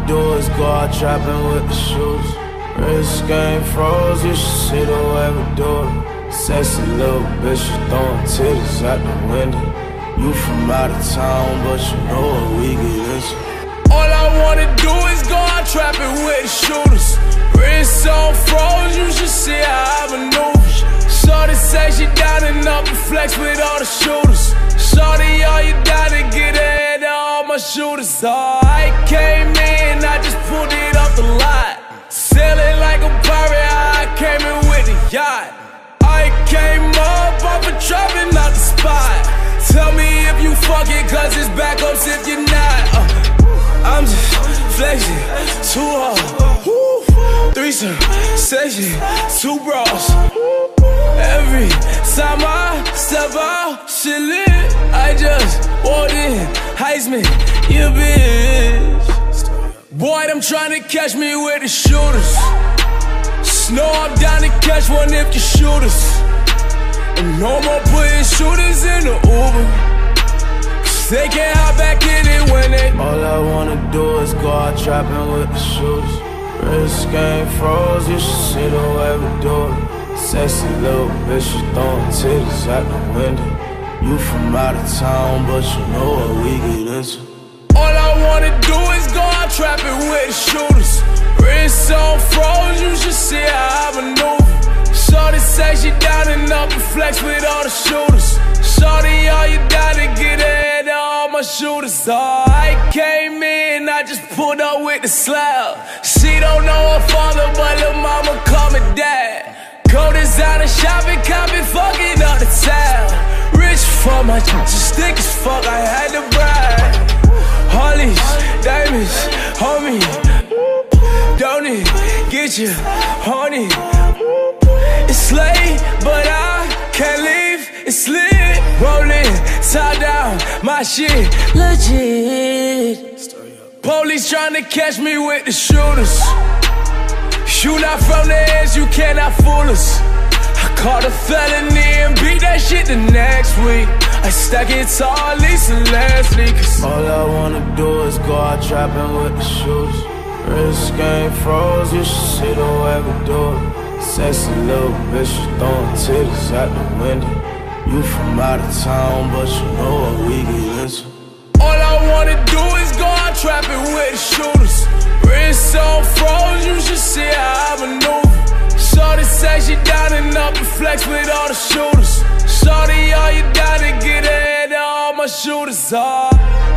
do is go out trapping with the shoes. Wrist game froze, you should see the way we do it. Sexy little bitch, you throwing titties out the window. You from out of town, but you know what we get into. All I wanna do is go out trapping with the shooters. Wrist on froze, you should see how I maneuver. Shorty say she down and up and flex with all the shooters. Shorty, all you down to get ahead of all my shooters. Oh, I came in, I just pulled it off the lot. Sailing like a pirate, I came in with the yacht. I came up off a trapping out the spot. Tell me if you fuck it, cause it's backups if you're not. I'm just flexing, too hard. Threesome, session, 2 bras. Every time I step out, shit lit. I just walked in, Heisman, you bitch. Boy, them trying to catch me with the shooters. Snow I'm down to catch one if you shoot us. And no more putting shooters in the Uber, cause they can't hop back in it when they. All I wanna do is go out trapping with the shooters. Wrist game froze, you should see the way we do it. Sexy little bitch, you throwing titties out the window. You from out of town, but you know what we get into. All I wanna do is go out trapping with the shooters. Wrist on froze, you should see how I maneuver. Shorty say she down and up and flex with all the shooters. Shorty, all you down to get ahead of all my shooters. Oh, I came in, I just pulled up with the slab. She don't know her father, but lil' mama call me dad. Go designer shopping, copy, fucking up the town. Rich for my just thick as fuck, I had to brag. Harleys, diamonds, homie. Don't it get you horny? It's late, but I can't leave. It's lit, rolling, top down, my shit legit. Police trying to catch me with the shooters. You not from the edge, you cannot fool us. I caught a felony and beat that shit the next week. I stack it tall, at least and lastly, cause all I wanna do is go out trapping with the shooters. Wrist game froze, you should see the way we do it. Sexy little bitch, you throwing titties out the window. You from out of town, but you know what we get into. All I wanna do is go out trapping with the shooters. Wrist on froze, you should see how I maneuver. Shorty say she down and up and flex with all the shooters. Shorty, all you down to get ahead of all my shooters. Oh.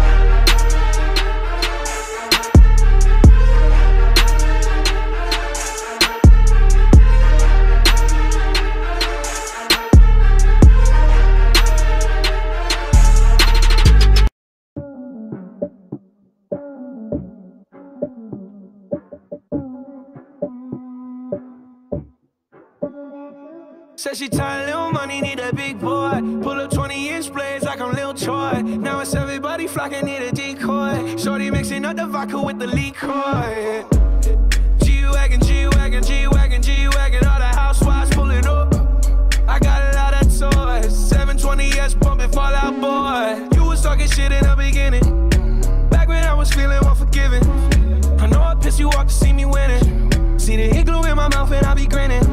Said she tired, little money, need a big boy. Pull up 20-inch blades like I'm Lil Troy. Now it's everybody flocking, need a decoy. Shorty mixing up the vodka with the liquor. G-Wagon, G-Wagon, G-Wagon, G-Wagon. All the housewives pulling up. I got a lot of toys. 720S bumping Fall Out Boy. You was talking shit in the beginning, back when I was feeling unforgiving. I know I pissed you off to see me winning. See the hit glue in my mouth and I be grinning.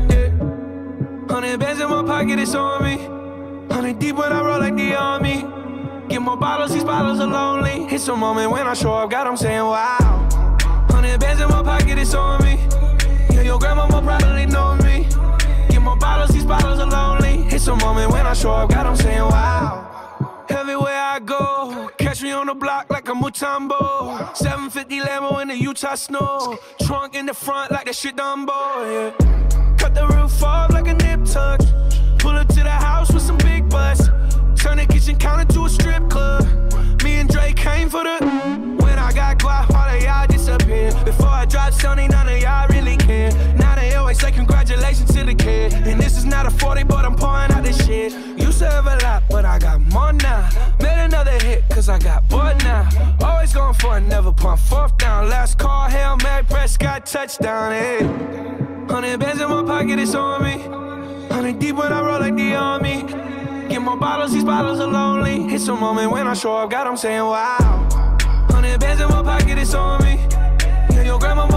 100 bands in my pocket, it's on me. 100 deep when I roll like the army. Get more bottles, these bottles are lonely. It's a moment when I show up, God, I'm saying wow. 100 bands in my pocket, it's on me. Yeah, your grandma will probably know me. Get more bottles, these bottles are lonely. It's a moment when I show up, God, I'm saying wow. Everywhere I go, catch me on the block like a Mutombo. 750 Lambo in the Utah snow. Trunk in the front like that shit Dumbo, yeah. Cut the roof off like a nip tuck. Pull up to the house with some big butts. Turn the kitchen counter to a strip club. Me and Drake came for the. When I got guap, all of y'all disappear. Before I dropped Sony, none of y'all really care. Now they always say congratulations to the kid. And this is not a 40, but I'm pouring out this shit. Used to have a lot, but I got more now. Made another hit, cause I got bored now. Always going for it, never pump fourth down. Last call, Hail Mary, Prescott, touchdown, hey. 100 bands in my pocket, it's on me. 100 deep when I roll like the army. Get more bottles, these bottles are lonely. It's a moment when I show up, God, I'm saying wow. 100 bands in my pocket, it's on me.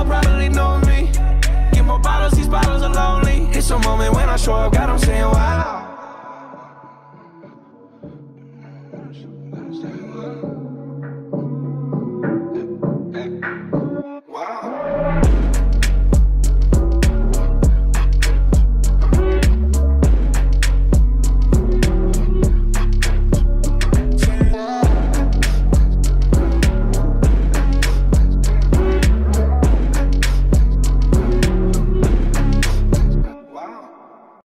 all probably know me. Get more bottles, these bottles are lonely. It's a moment when I show up, God, I'm saying wow.